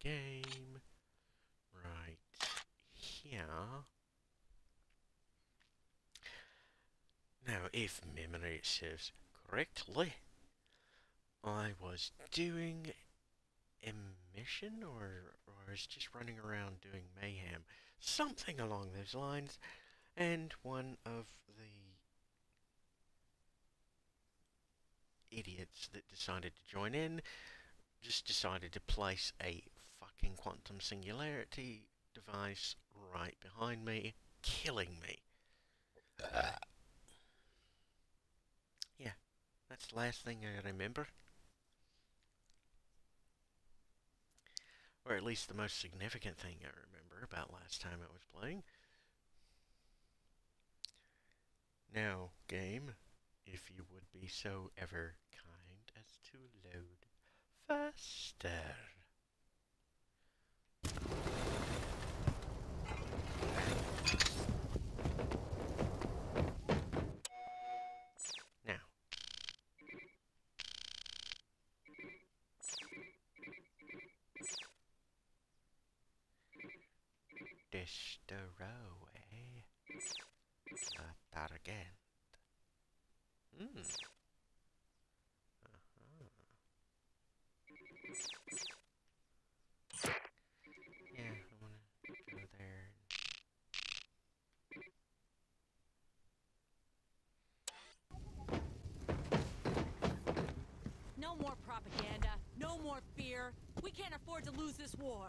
game right here. Now, if memory serves correctly, I was doing a mission, or I was just running around doing mayhem, something along those lines, and one of the idiots that decided to join in just decided to place a fucking quantum singularity device right behind me, killing me. Yeah, that's the last thing I remember. Or at least the most significant thing I remember about last time I was playing. Now, game, if you would be so ever kind as to load faster. Now, destroy the target. Hmm. Uh-huh. Yeah, I'm gonna go there. No more propaganda, no more fear. We can't afford to lose this war.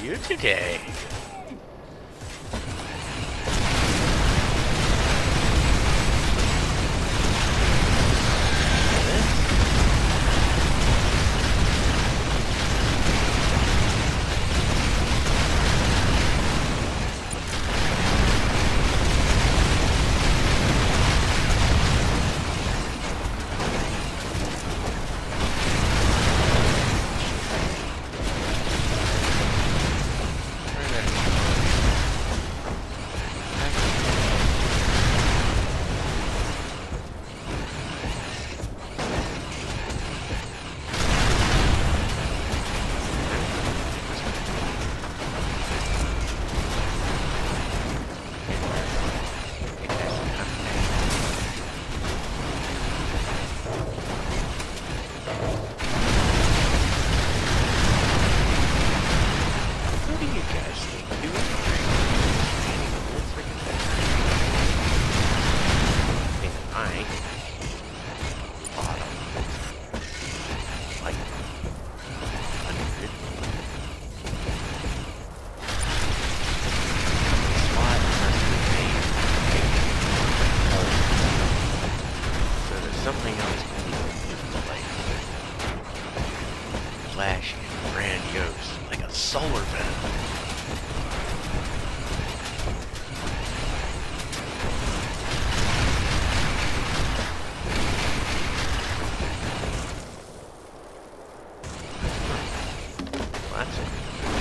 you today? Something else like flashy and grandiose, like a solar panel. That's it.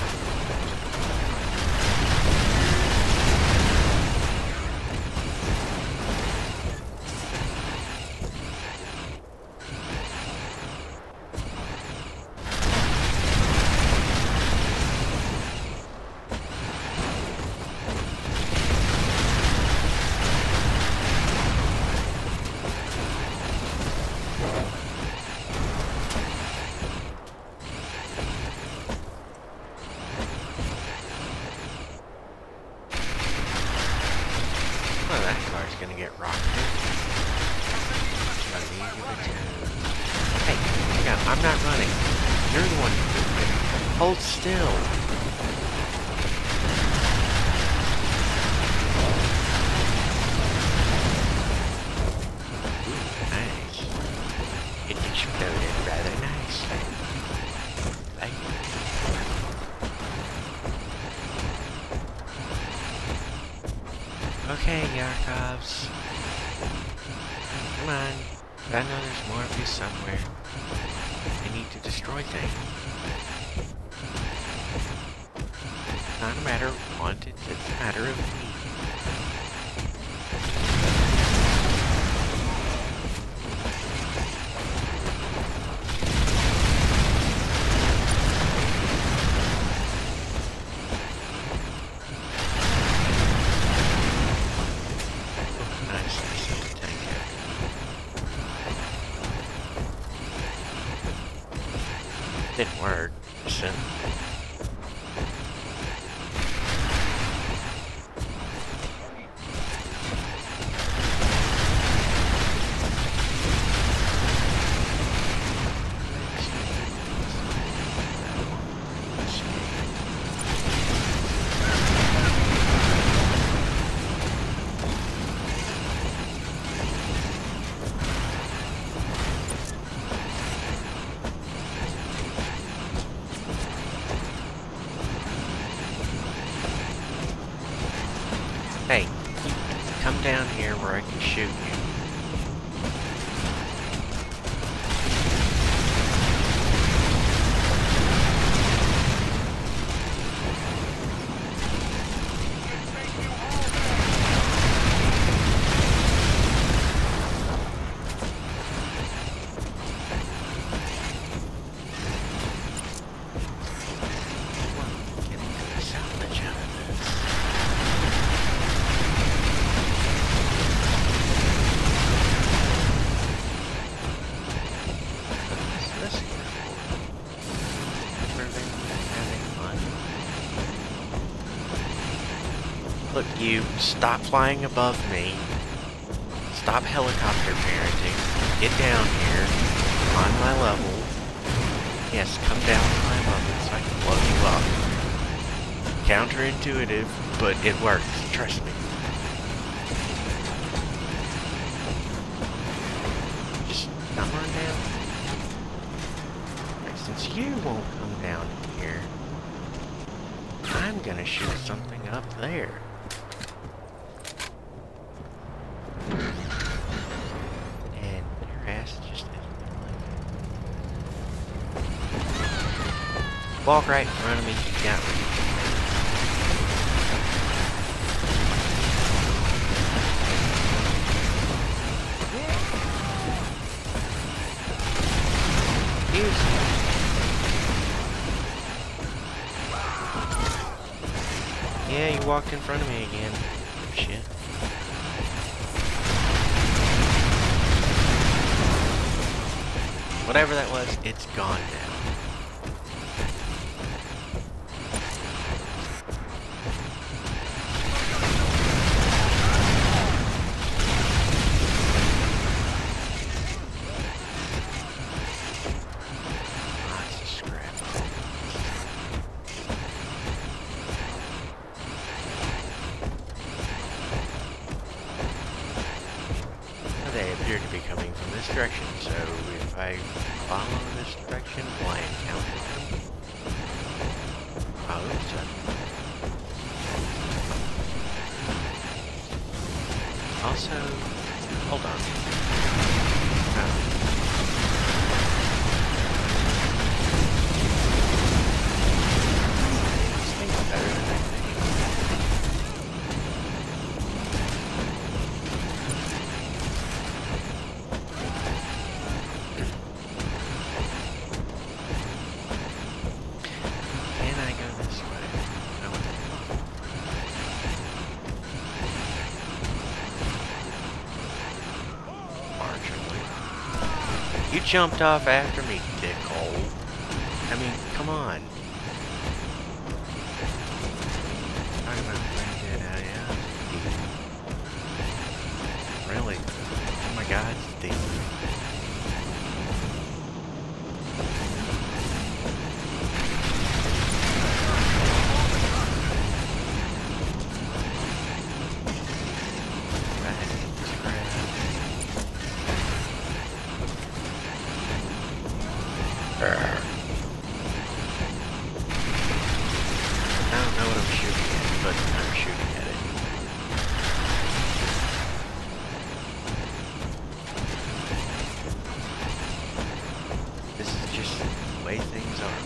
Well, that car's gonna get rocketed. Hey, yeah, I'm not running. You're the one who's moving. Hold still. Ooh, nice. It exploded rather nicely. Thank you. Okay, Yakovs. Come on. I know there's more of you somewhere. I need to destroy things. It's not a matter of wanted, it's a matter of need. Didn't work. So. Hey, come down here where I can shoot you. Look, you, stop flying above me. Stop helicopter parenting. Get down here. On my level. Yes, come down to my level so I can blow you up. counterintuitive, but it works. Trust me. Just come on down. Right, since you won't come down here, I'm gonna shoot something up there. And your ass just isn't like. Walk right in front of me. You got me. Yeah, you walked in front of me again. Shit. Whatever that was, it's gone now. Appear to be coming from this direction, so if I follow this direction, will I encounter them? Oh, so. Also, hold on. This thing's better than I think. You jumped off after me, dickhole. I mean, come on. Talking about playing dead out, yeah. Really? Oh my god, Steve. I don't know what I'm shooting at, but I'm shooting at it. This is just the way things are.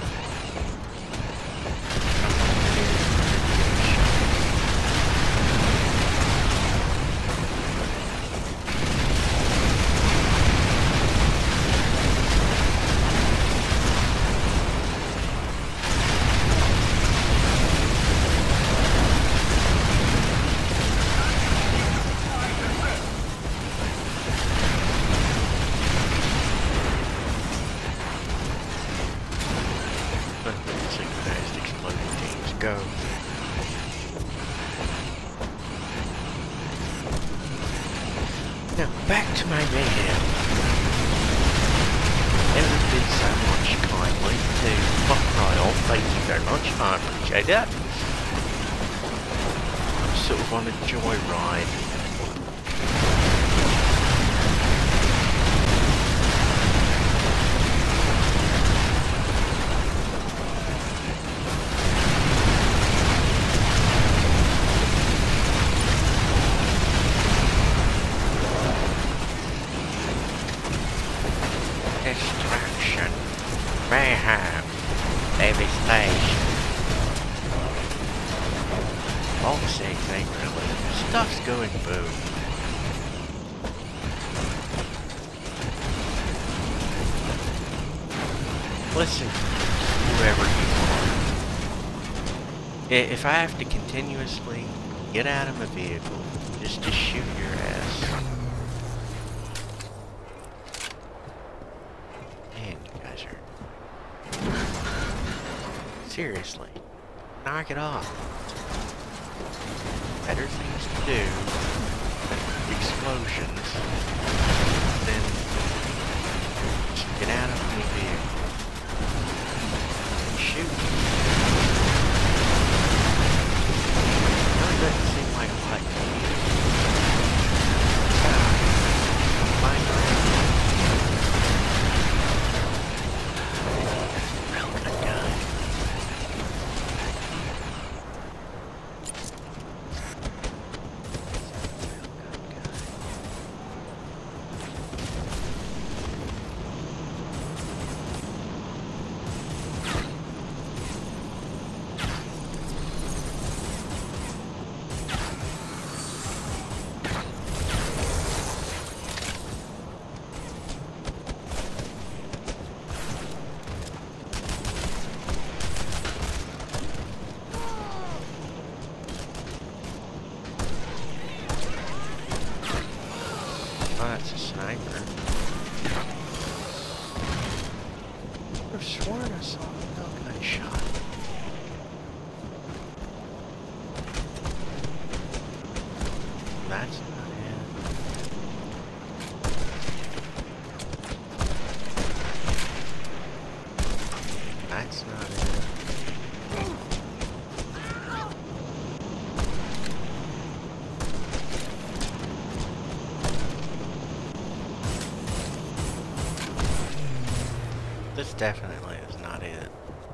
Synchronized exploding teams go. Now back to my mayhem. It has been so much kindly to fuck right off. Thank you very much. I appreciate that. I'm sort of on a joyride. Destruction, mayhem, devastation. All the same thing, really. Stuff's going boom. Listen, whoever you are. If I have to continuously get out of my vehicle just to shoot your ass. Seriously, knock it off. Better things to do than explosions than just get out of the vehicle and shoot. that's not it. That's not it. This definitely is not it.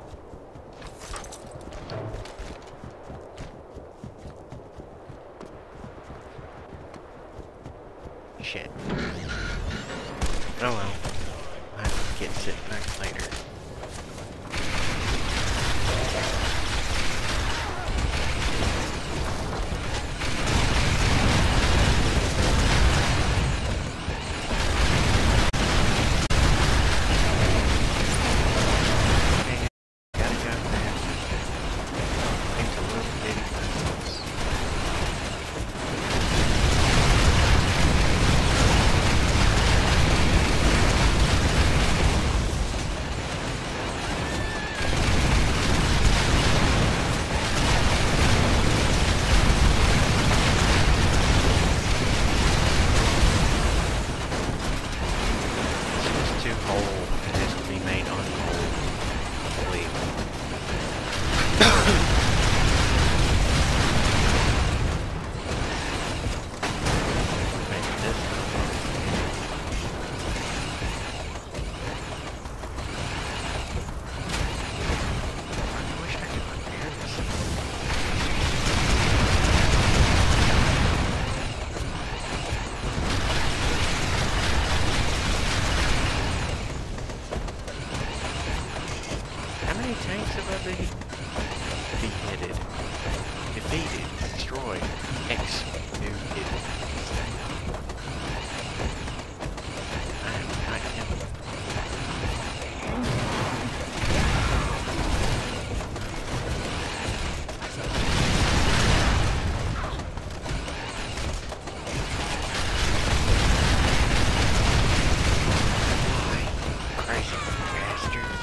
Shit. Oh well. I have to get sit back later. Tanks have I beheaded, defeated, destroyed, executed. I am not him. Crazy bastards.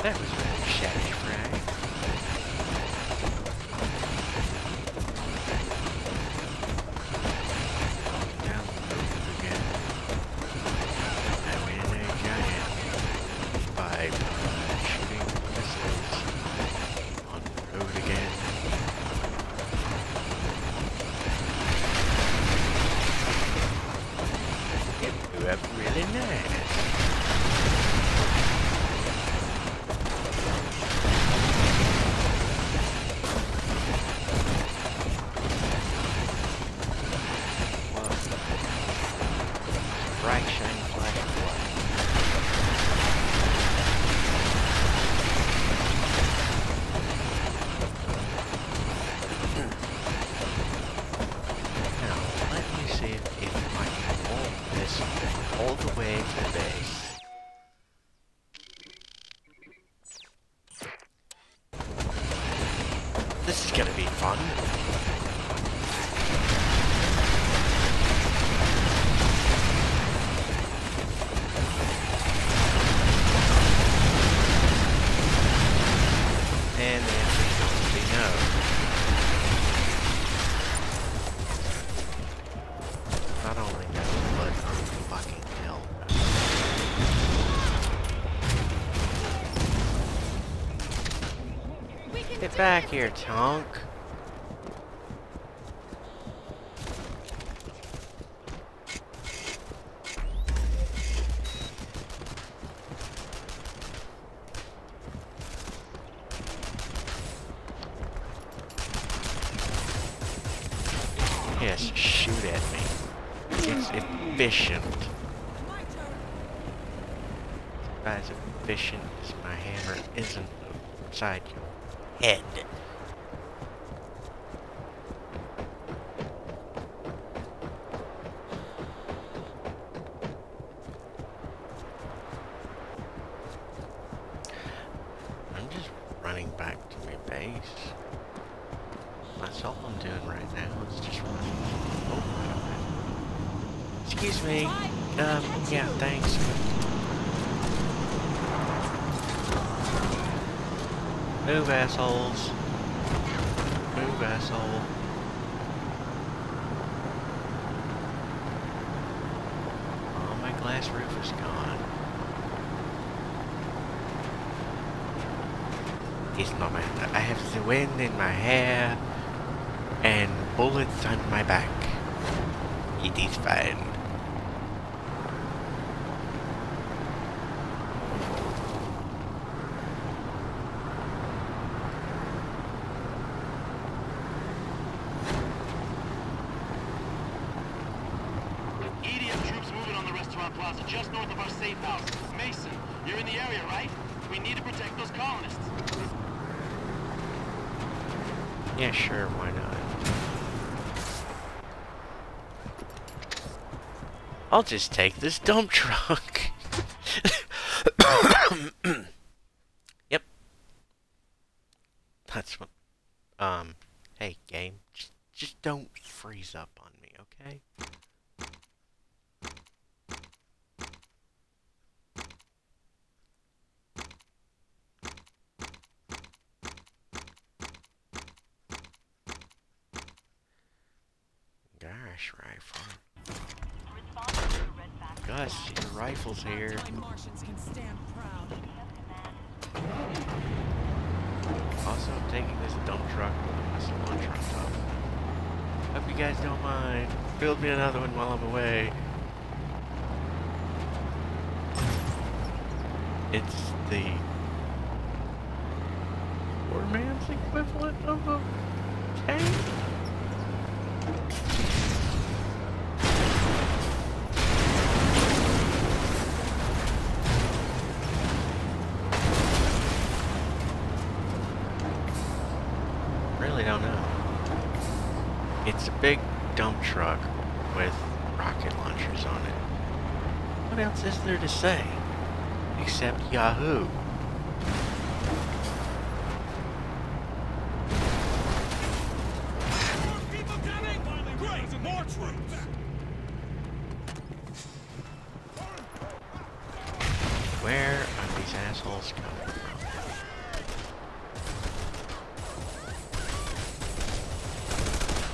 That was rather shabby, right? Down the road again. I win a giant by shooting missiles on the road again. It blew up really nice. Bright shiny flash of light. Now, let me see if I can hold this all the way to the base. This is gonna be fun. And the answer is going to be no. Not only no, but fucking hell no. Get back here, Tonk. Yes, shoot at me. It's efficient. About as efficient as my hammer isn't inside your head. I'm just running back to my base. That's all I'm doing right now. It's just running. Oh, excuse me. Yeah, thanks. Move, assholes. Move, asshole. Oh, my glass roof is gone. It's no matter. I have the wind in my hair and bullets on my back. It is fine. EDF troops moving on the restaurant plaza just north of our safe house. Mason, you're in the area, right? We need to protect those colonists. Yeah, sure, why not? I'll just take this dump truck. Yep. That's what, hey, game, just don't freeze up on me, okay? Gosh, rifle. Gus, your rifle's here. Martians can stand proud. Also, I'm taking this dump truck with a missile launcher on top. Hope you guys don't mind. Build me another one while I'm away. It's the poor man's equivalent of a tank. Really don't know. It's a big dump truck with rocket launchers on it. What else is there to say? Except Yahoo! More troops! Where are these assholes coming from?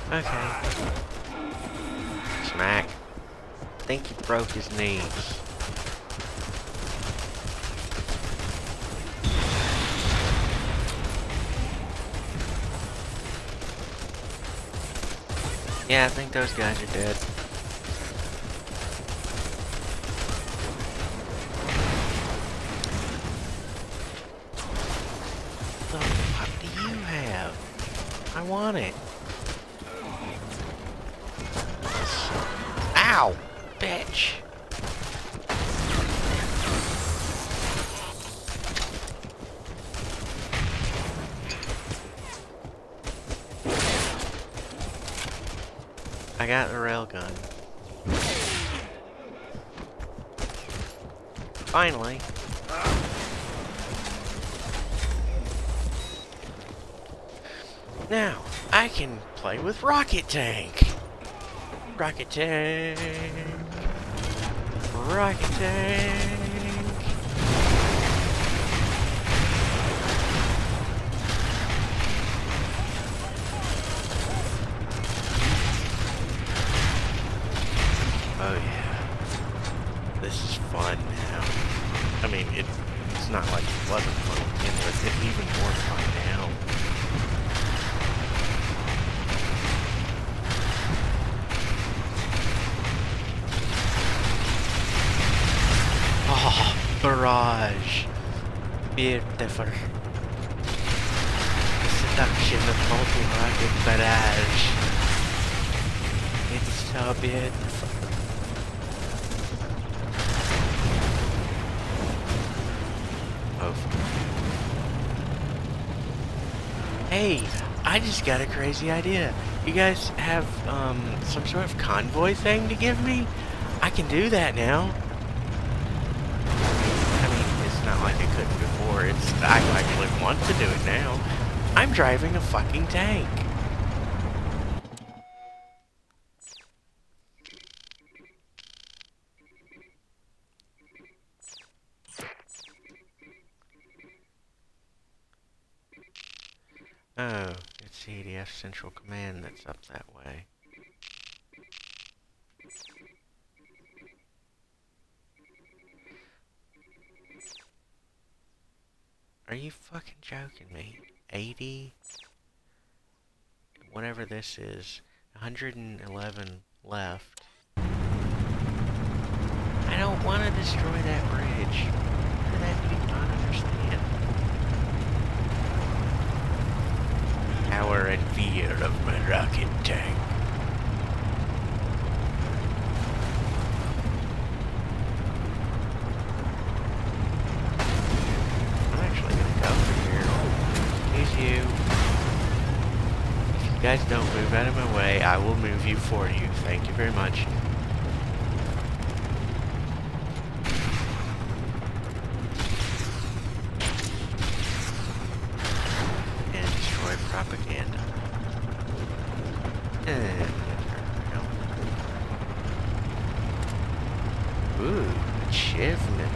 Okay. Smack. I think he broke his knees. Yeah, I think those guys are dead. What the fuck do you have? I want it. Ow! Bitch! I got the railgun. Finally. Now, I can play with Rocket Tank. Rocket Tank. Rocket Tank. Oh yeah. This is fun now. I mean, it's not like it wasn't fun, but it's even more fun now. Oh, barrage. Beautiful. The seduction of multi-rocket barrage. It's so beautiful. Oh. Hey, I just got a crazy idea. You guys have some sort of convoy thing to give me? I can do that now. Not like I couldn't before. I actually want to do it now. I'm driving a fucking tank. Oh, it's CDF Central Command that's up that way. Are you fucking joking me? 80? Whatever this is. 111 left. I don't want to destroy that bridge. How did that do not understand? Power and fear of my rocket tank. You. If you guys don't move out of my way, I will move you for you. Thank you very much. And destroy propaganda. Ooh, achievement.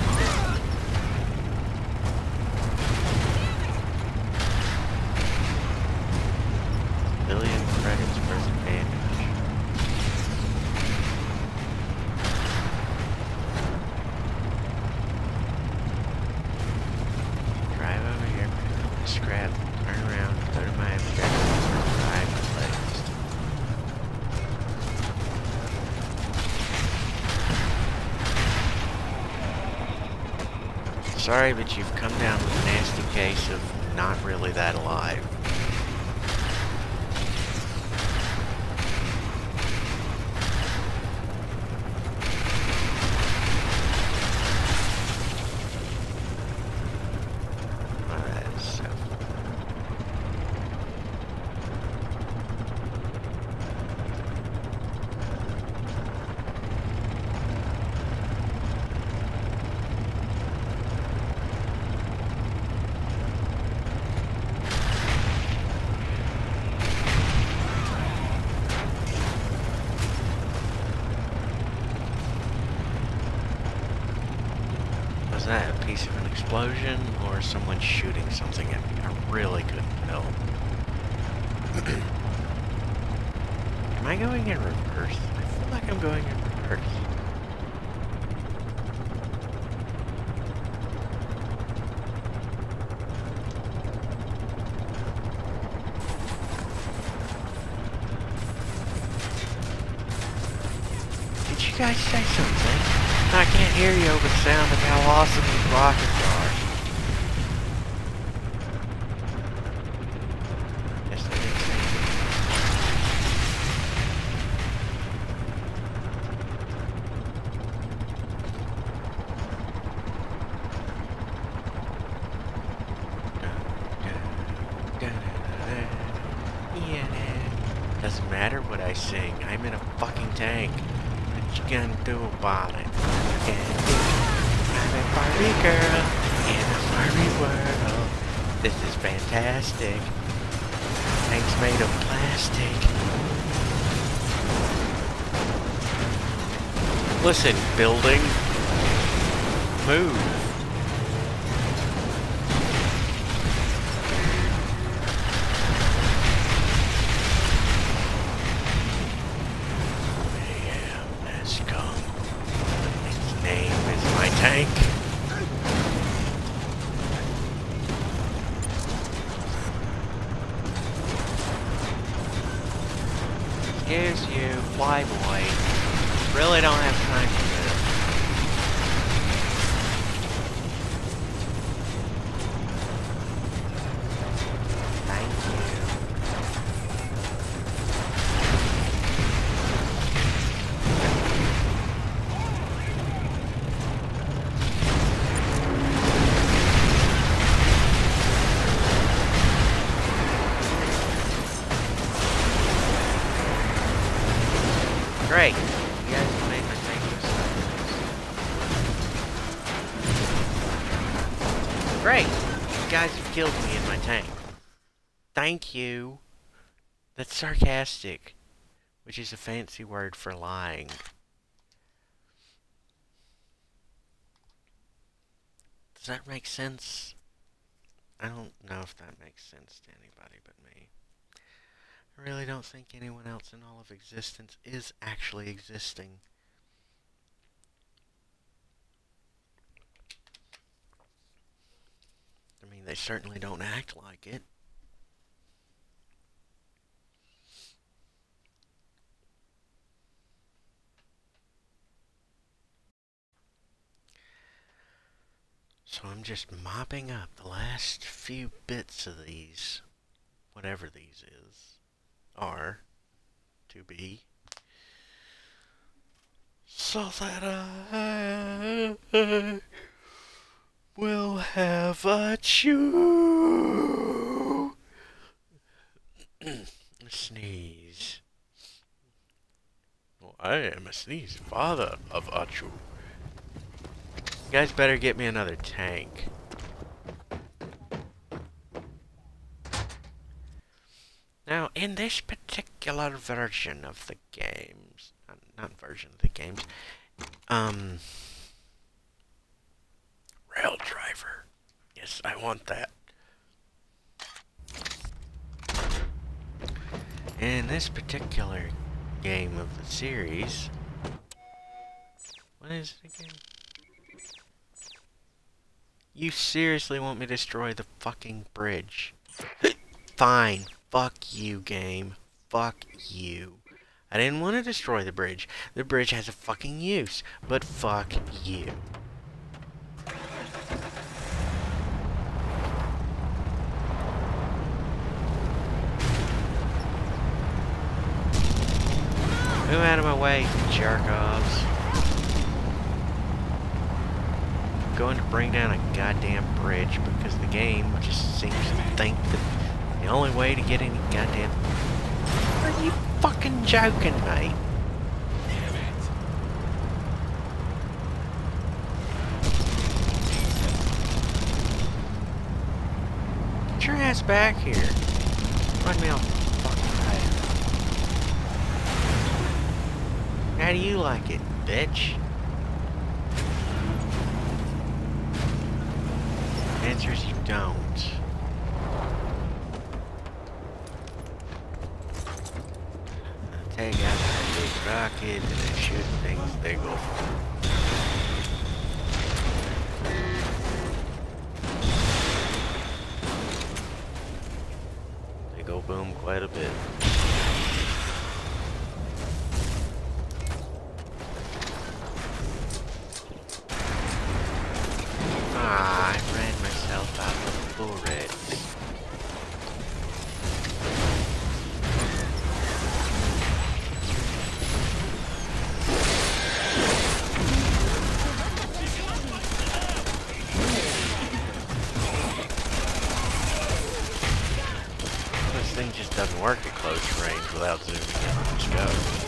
Billion credits per advantage. Drive over here, scrap, turn around, go to my objective, drive place. Sorry, but you've come down with a nasty case of not really that alive. Was that a piece of an explosion or someone shooting something at me? I really couldn't tell. Am I going in reverse? I feel like I'm going in reverse. Did you guys say something? I can't hear you over the sound of how awesome these rockets are. Yes, I did say that. Yeah. Doesn't matter what I sing. I'm in a fucking tank. What you gonna do about it? I'm a Barbie girl in a Barbie world. This is fantastic. Tank's made of plastic. Listen, building. Move. Tank. Here's you, flyboy. Really don't have time for this. Thank you. Great. You guys have made my tank look so. Great. You guys have killed me in my tank. Thank you. That's sarcastic, which is a fancy word for lying. Does that make sense? I don't know if that makes sense to anybody but me. I really don't think anyone else in all of existence is actually existing. I mean, they certainly don't act like it. So I'm just mopping up the last few bits of these, whatever these are to be, so that I will have a chew. Sneeze. Well, I am a sneeze, father of Achu. You guys better get me another tank. Now, in this particular version of the games, not version of the games, Rail Driver. Yes, I want that. In this particular game of the series, what is it again? You seriously want me to destroy the fucking bridge? Fine. Fuck you, game. Fuck you. I didn't want to destroy the bridge. The bridge has a fucking use. But fuck you. Move out of my way, jerk-offs. I'm going to bring down a goddamn bridge because the game just seems to think that the only way to get any goddamn... Are you fucking joking, mate? Damn it. Get your ass back here. Run me off the fucking road. How do you like it, bitch? The answer is you don't. I'll tell you guys kids and they shoot things, they go. They go boom quite a bit. Ah, I ran myself out of bullets. This thing just doesn't work at close range without zooming in on the scope.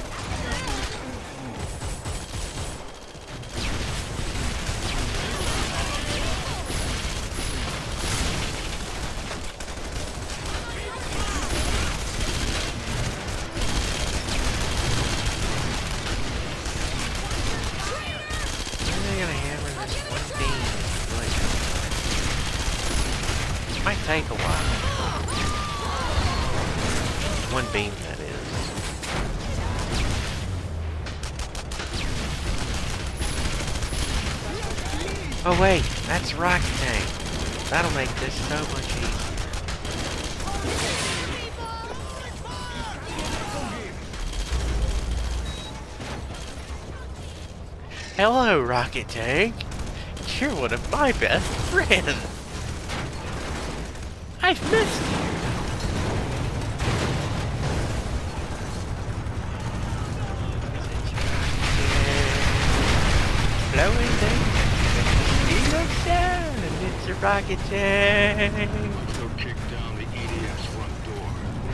Might take a while. One beam, that is. Oh wait, that's rocket tank. That'll make this so much easier. Hello, rocket tank. You're one of my best friends. I've missed you. Blowing down, he looks down, and it's a rocket tank. Go kick down the EDF's front door.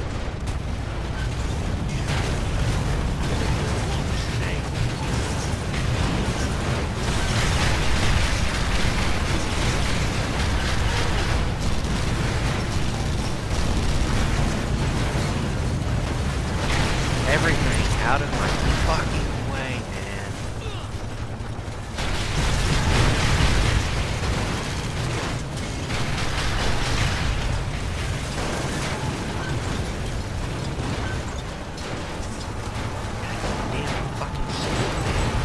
Everything out of my fucking way, man. Damn fucking stupid.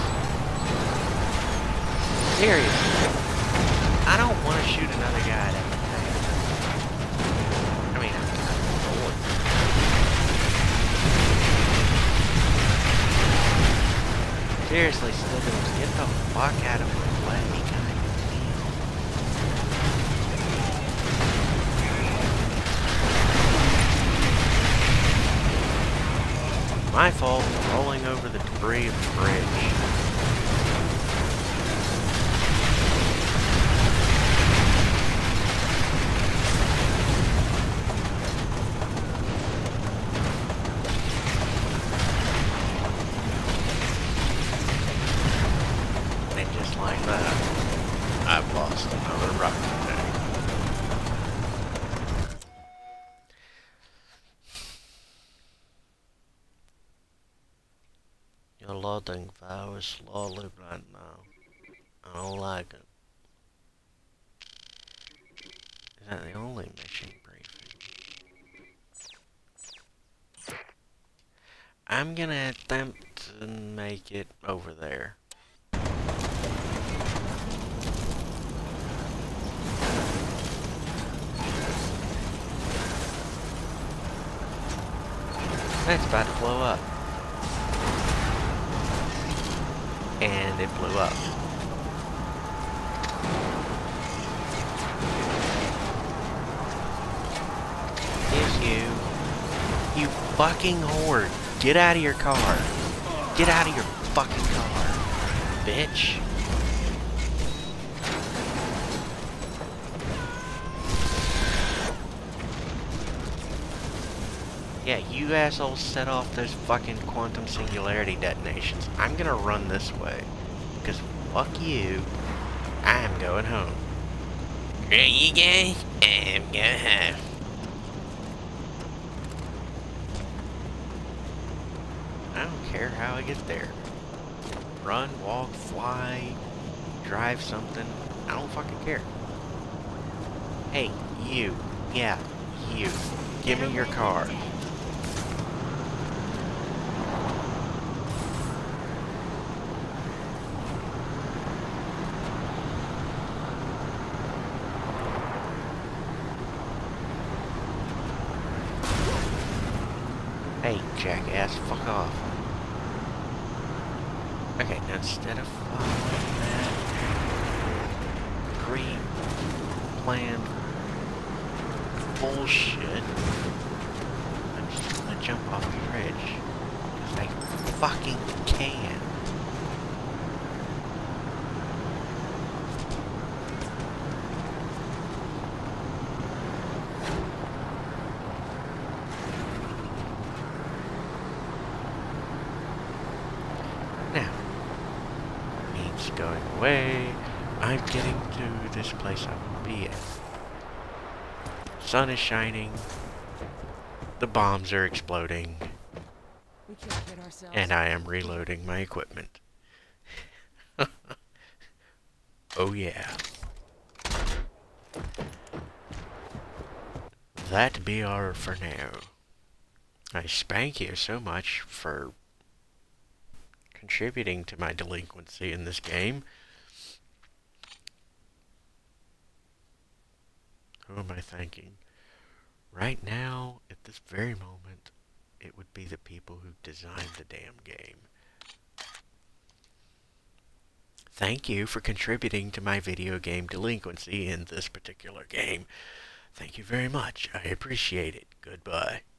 Seriously. I don't want to shoot another guy at everything. I mean, I'm bored. Seriously, Slithers, get the fuck out of my way, kind of deal. My fault for rolling over the debris of the bridge. Like that, I've lost another rocket tank. You're loading very slowly right now. I don't like it. Is that the only mission briefing? I'm gonna attempt to make it over there. It's about to blow up. And it blew up. Yes, you. You fucking whore. Get out of your car. Get out of your fucking car, bitch. Yeah, you assholes set off those fucking quantum singularity detonations. I'm gonna run this way. Because fuck you. I'm going home. There you guys. I'm going home. I don't care how I get there. Run, walk, fly, drive something. I don't fucking care. Hey, you. Yeah, you. Give me your car. jackass. Fuck off. Okay, now instead of following that pre-planned bullshit, I'm just gonna jump off the bridge. Because I fucking can. Now, means going away. I'm getting to this place I want to be at. Sun is shining. The bombs are exploding. We can't kid ourselves. And I am reloading my equipment. Oh yeah. That be our for now. I spank you so much for contributing to my delinquency in this game. Who am I thanking? Right now, at this very moment, it would be the people who designed the damn game. Thank you for contributing to my video game delinquency in this particular game. Thank you very much. I appreciate it. Goodbye.